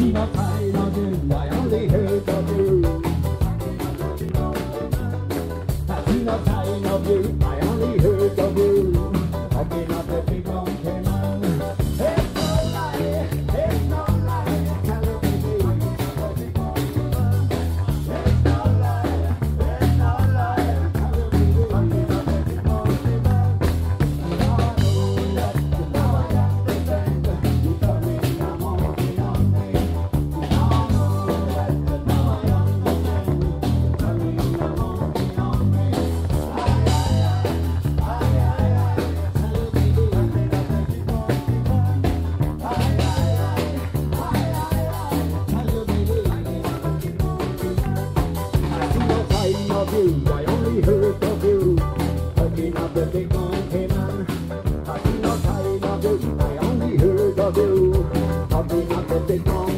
seen no sign of you, I only heard of you. I seen no sign of you, I only heard of you. Again of the big mountain man. It's no lie, it's no lie, tell me. It's no lie, it's no lie, tell me. Again of the big mountain man. I know that now I got the strength. You tell me I'm walking on me. I know that now I understand. You tell me I'm walking on me. I only heard of you. Again of the big monkey man. I see no sign of you. I only heard of you. Again of the big monkey.